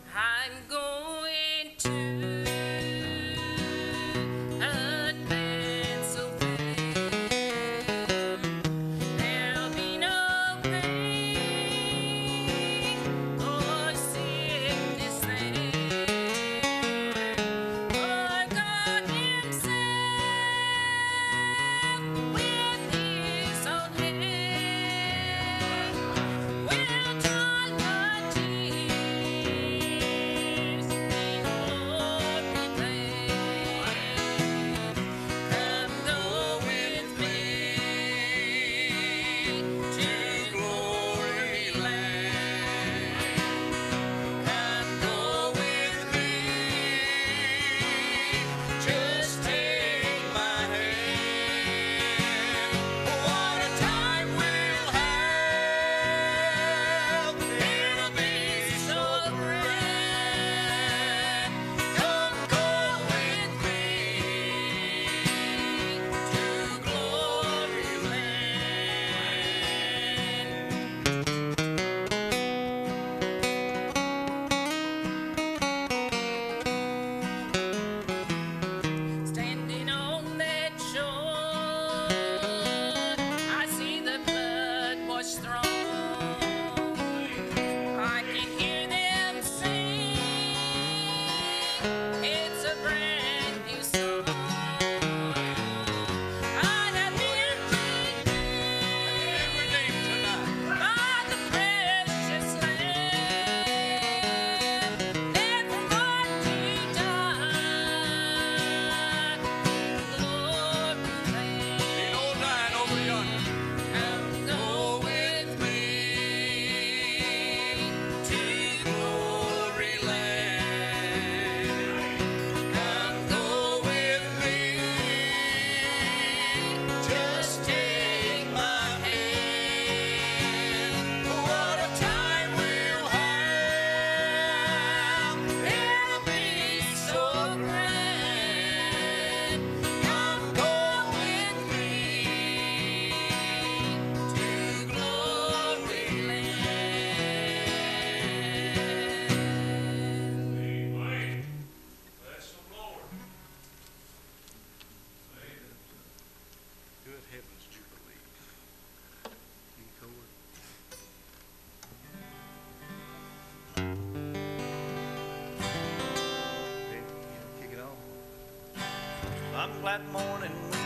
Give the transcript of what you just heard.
I'm going to advance so fast. There'll be no pain or sickness there. For God Himself, with His own hand, will dry the tears in glory land. Come go with me to glory land. Come go with me, just take my hand. What a time we'll have, it'll be so grand. Come go with me to glory land. Standing on that shore, I see the blood wash throne. I can hear them sing. It's a brand new song. I have been redeemed by the precious Lamb. Never more to die. Glory land. Ain't no dying over yonder. Come go with me to glory land. Come go with me, just take my hand. What a time we'll have, it'll be so grand. Come go with me to glory land. Bless the Lord. Good heavens, Jubilee. Chord. Ready? Kick it off. I'm glad morning